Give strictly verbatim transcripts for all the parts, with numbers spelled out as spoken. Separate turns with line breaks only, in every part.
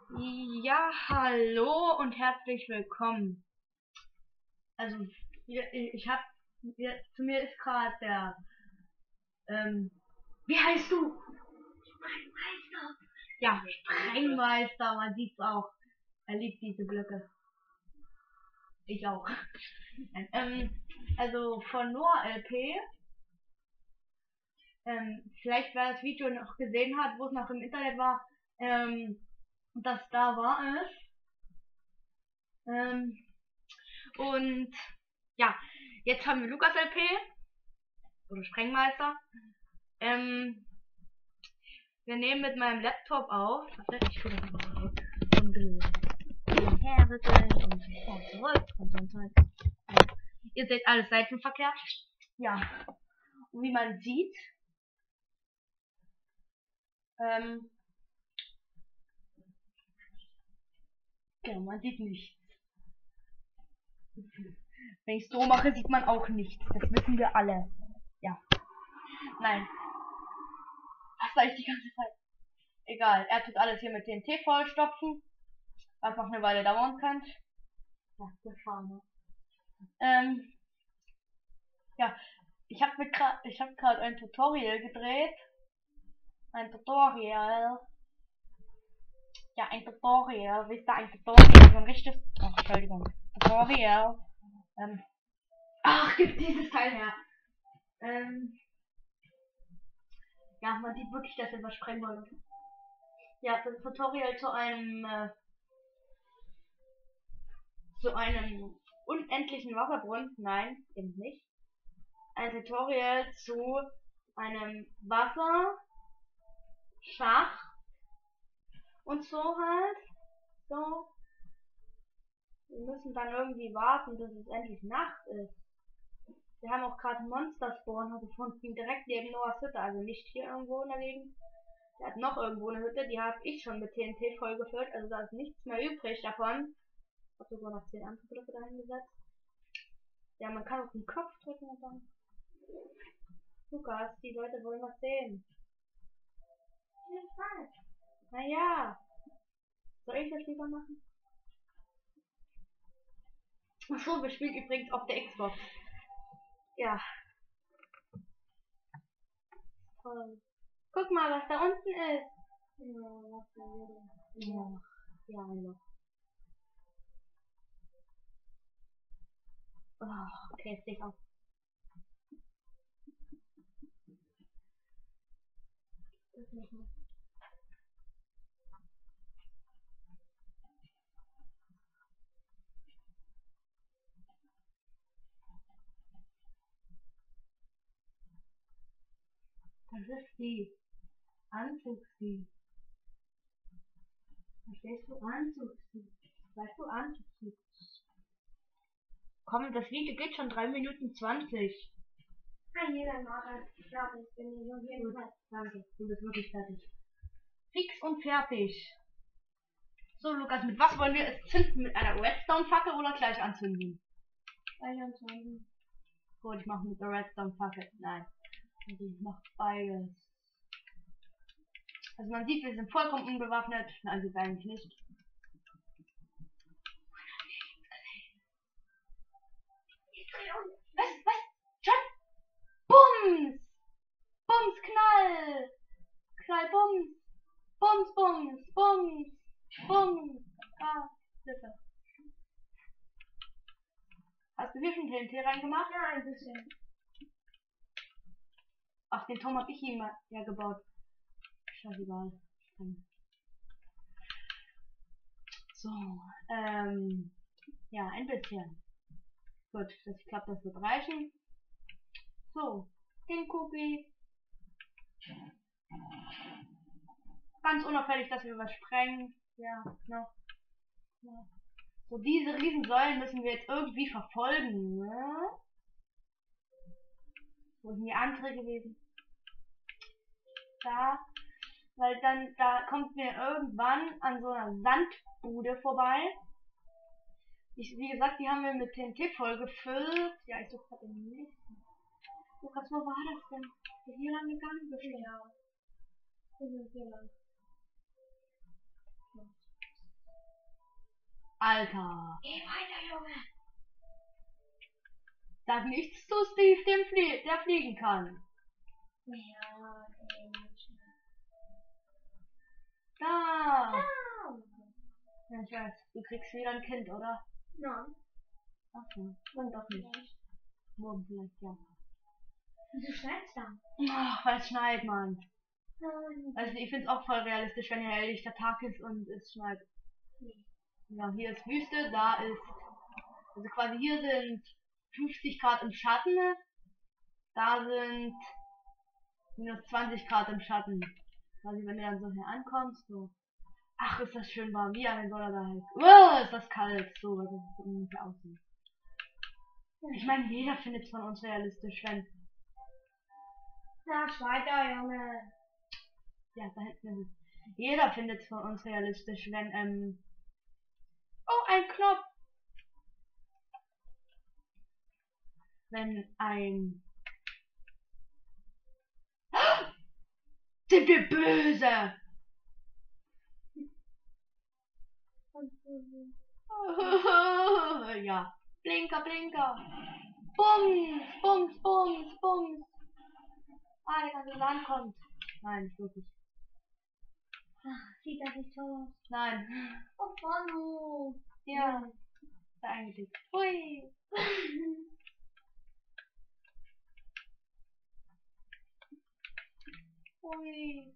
Ja, hallo und herzlich willkommen. Also, wir- ich habe, zu mir ist gerade der, ähm, wie heißt du? Sprengmeister. Ja, Sprengmeister, man sieht's auch. Er liebt diese Blöcke. Ich auch. ähm, also von Noah L P. Ähm, vielleicht wer das Video noch gesehen hat, wo es noch im Internet war, ähm, das da war es. Ähm, und ja, jetzt haben wir Lukas L P oder Sprengmeister. Ähm, wir nehmen mit meinem Laptop auf. Warte, ich tue das mal auf. Und wir herrütteln und vor zurück und so ein Zeug. Ja. Ihr seht alles Seitenverkehr. Ja. Und wie man sieht, ähm, ja, man sieht nichts. Wenn ich so mache, sieht man auch nichts. Das wissen wir alle. Ja. Nein. Was sag ich die ganze Zeit? Egal. Er tut alles hier mit T N T vollstopfen. Was noch eine Weile dauern kann. Ja, gefahren. Ähm, ja, ich habe mir gerade, ich habe gerade ein Tutorial gedreht. Ein Tutorial. Ja, ein Tutorial. Wisst ihr, ein Tutorial, so ein richtiges, oh, Entschuldigung, Tutorial. Ähm, ach, gibt dieses Teil her. Ähm, ja, man sieht wirklich, dass wir was sprengen wollen. Ja, das Tutorial zu einem, äh, zu einem unendlichen Wasserbrunnen. Nein, eben nicht. Ein Tutorial zu einem Wasserschacht und so halt. So. Wir müssen dann irgendwie warten, bis es endlich Nacht ist. Wir haben auch gerade einen Monster-Spawner gefunden, direkt neben Noahs Hütte, also nicht hier irgendwo in der Gegend. Der hat noch irgendwo eine Hütte, die habe ich schon mit T N T vollgefüllt, also da ist nichts mehr übrig davon. Ich habe sogar noch zehn andere Blöcke dahin gesetzt. Ja, man kann auf den Kopf drücken und dann. Lukas, die Leute wollen was sehen. Naja. Soll ich das lieber machen? Achso, wir spielen übrigens auf der Xbox. Ja. Toll. Guck mal, was da unten ist. Ja, was da wieder. Ja, ja, noch. Oh, okay, jetzt sehe ich auch. Das nicht mehr. Das ist die Anzugssie. Verstehst du? Anzugssie. Weißt du, Anzugssie. Komm, das Video geht schon drei Minuten zwanzig. Kann jeder machen. Ich glaube, ich bin nicht auf jeden Fall. Danke, du bist wirklich fertig. Fix und fertig. So, Lukas, mit was wollen wir es zünden? Mit einer Redstone-Fackel oder gleich anzünden? Gleich anzünden. Gut, ich mache mit der Redstone-Fackel. Nein. Also ich mache beides. Also man sieht, wir sind vollkommen unbewaffnet. Nein, wir eigentlich nicht. Was? Was? Schon? Bums! Bums, Knall! Knall, Bums! Bums, Bums! Bums! Bums! Ah, Hilfe. Hast du hier schon T N T reingemacht? Ja, ein bisschen. Ach, den Turm hab ich ihm ja gebaut. Scheißegal. So, ähm, ja, ein bisschen. Gut, das, ich glaube, das wird reichen. So, den Cookie. Ganz unauffällig, dass wir was sprengen. Ja, noch. Ja. So, diese Riesensäulen müssen wir jetzt irgendwie verfolgen, ne? Wo sind die andere gewesen? Da. Weil dann, da kommt mir irgendwann an so einer Sandbude vorbei. Ich, wie gesagt, die haben wir mit T N T voll gefüllt. Ja, ich suche gerade den nächsten. Lukas, wo war das denn? Ist der hier lang gegangen? Ja. Wir sind hier lang. Alter.
Geh weiter, Junge.
Sag nichts zu Steve, dem Flie der fliegen kann.
Ja, ey, Mensch.
Da.
Ah.
Ja, ich weiß. Du kriegst wieder ein Kind, oder?
Nein.
Ach so.
Und doch nicht.
Morgen vielleicht, ja.
Wieso schneit's dann?
Ach, weil es schneit, Mann.
Nein.
Also ich finde es auch voll realistisch, wenn hier helllichter Tag ist und es schneit. Ja, hier ist Wüste, da ist... Also quasi hier sind fünfzig Grad im Schatten. Da sind minus zwanzig Grad im Schatten. Quasi wenn du dann so hier ankommst, so... Ach, ist das schön warm. Wie ein Soller da halt. Oh, ist das kalt. So, was das so ungefähr aussieht. Ich meine, jeder findet es von uns realistisch, wenn...
Na, weiter, Junge.
Ja, da hinten ist es. Jeder findet es von uns realistisch, wenn, ähm... Oh, ein Knopf! Wenn ein... Sind wir böse? Ja. Blinker, Blinker. Bums, Bums, Bums, Bums. Ah, der ganze Land kommt. Nein, nicht wirklich.
Ach, sieht das nicht toll aus?
Nein.
Oh, Manu.
Ja. Da eigentlich. Hui. Hui.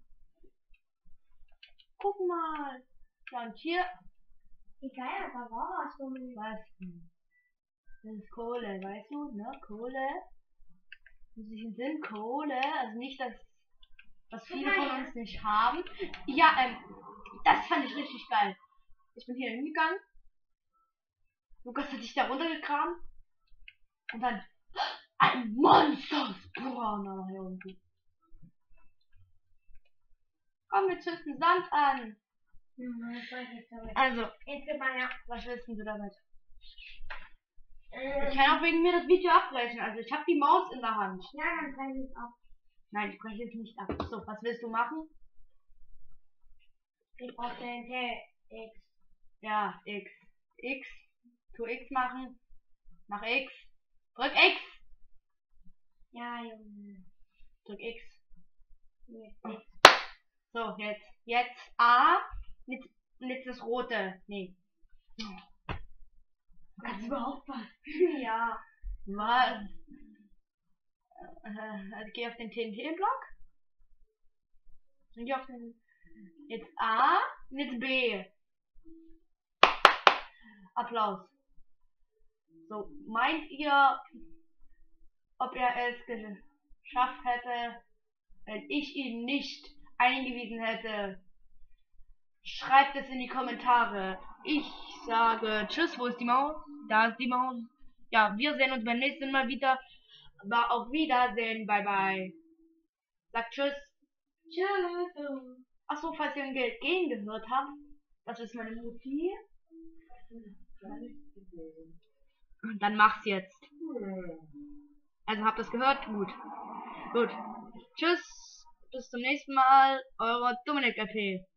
Guck mal. Ja, und hier.
Wie geil, da war was von mir.
Was denn? Das ist Kohle, weißt du, ne? Kohle. Muss ich in Sinn, Kohle. Also nicht das, was viele von uns nicht haben. Ja, ähm, das fand ich richtig geil. Ich bin hier hingegangen. Lukas hat sich da runtergekramt. Und dann ein Monster Spawn da irgendwie. Komm, wir zünden Sand an. Also,
Jetzt gib mal ja.
was willst du damit?
Ähm,
Ich kann auch wegen mir das Video abbrechen. Also ich habe die Maus in der Hand.
ja, dann kann ich es ab.
Nein, ich breche es nicht ab. So, was willst du machen?
Ich brauche den T X.
Ja, X. X. Tu X machen. Mach X. Drück X.
Ja, Junge.
Drück X.
Jetzt
Oh.
X.
So, jetzt. Jetzt A. Mit, und jetzt das rote. Nee. Kannst du überhaupt was?
Ja.
Was? Äh, also geh auf den T N T-Block. Und geh auf den. Jetzt A. Und jetzt B. Applaus. So, meint ihr, ob er es geschafft hätte, wenn ich ihn nicht eingewiesen hätte? Schreibt es in die Kommentare. Ich sage Tschüss. Wo ist die Maus? Da ist die Maus. Ja, wir sehen uns beim nächsten Mal wieder. Aber auf Wiedersehen. Bye bye. Sagt Tschüss.
Tschüss.
Achso, falls ihr ein Geld gehen gehört habt, das ist meine Mutti. Dann mach's jetzt. Also habt ihr es gehört? Gut. Gut. Tschüss. Bis zum nächsten Mal. Eure Dominik L P.